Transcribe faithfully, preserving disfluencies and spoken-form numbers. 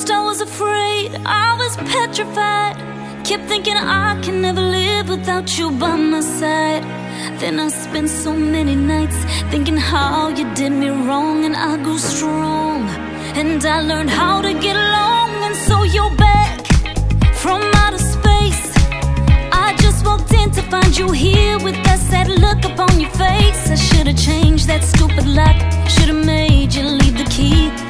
first I was afraid, I was petrified. Kept thinking I can never live without you by my side. Then I spent so many nights thinking how you did me wrong, and I grew strong, and I learned how to get along. And so you're back from outer space. I just walked in to find you here with that sad look upon your face. I should've changed that stupid lock, should've made you leave the key.